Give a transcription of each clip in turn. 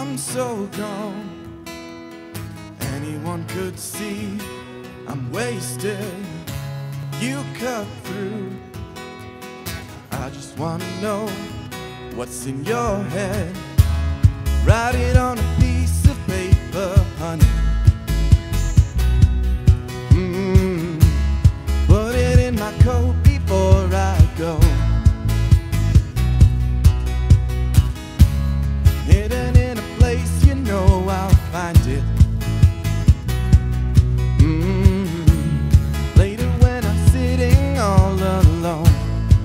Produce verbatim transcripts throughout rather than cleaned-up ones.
I'm so gone. Anyone could see I'm wasted. You cut through. I just wanna know what's in your head. Write it on a piece of paper, honey. Mm-hmm. Put it in my coat before I go. Hidden in a place you know I'll find it. Mm-hmm. Later when I'm sitting all alone,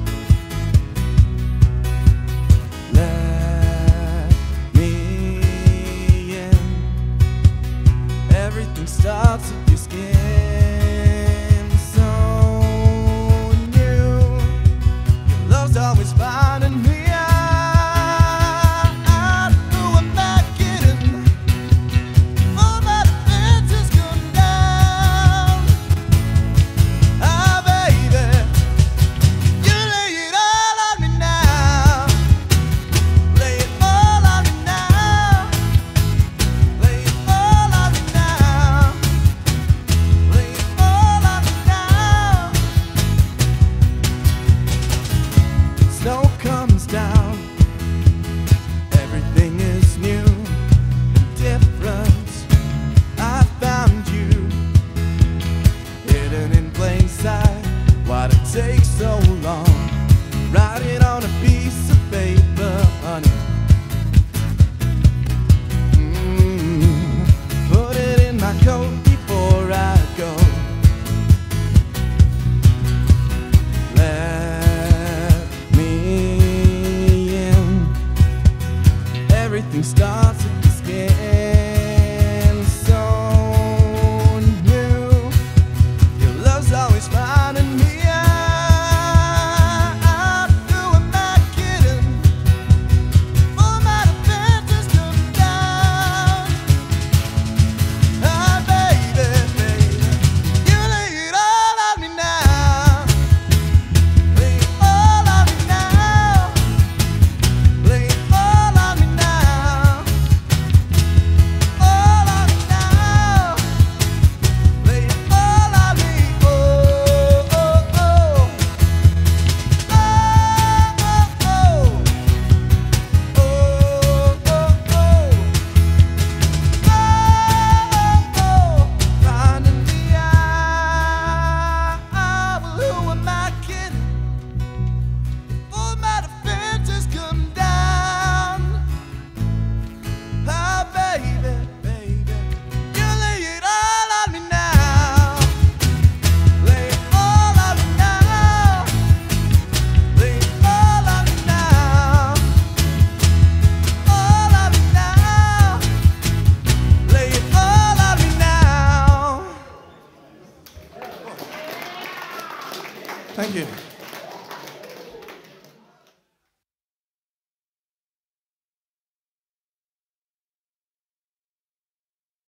let me in. Everything starts with your skin, so new. Your love's always finding me. Snow comes down, everything is new and different. I found you, hidden in plain sight. Why'd it take so long? Write it on a piece of paper, honey. Mm-hmm. Put it in my coat before I go. Everything starts with the skin, so new. Your love's always finding me out. Who am I kidding? All my defenses come down. Ah, baby, baby, you lay it all on me now. Lay it all on me now. Lay it all on me now. Thank you.